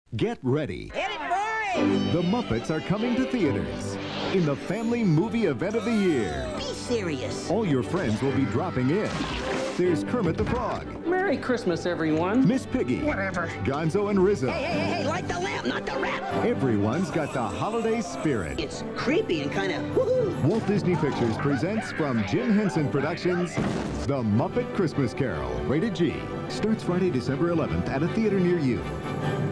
Get ready. Hit it, boy! The Muppets are coming to theaters in the family movie event of the year. Be serious. All your friends will be dropping in. There's Kermit the Frog. Merry Christmas, everyone. Miss Piggy. Whatever. Gonzo and Rizzo. Hey, light the lamp, not the rat. Everyone's got the holiday spirit. It's creepy and kind of woohoo. Walt Disney Pictures presents from Jim Henson Productions, The Muppet Christmas Carol, rated G. Starts Friday, December 11th at a theater near you.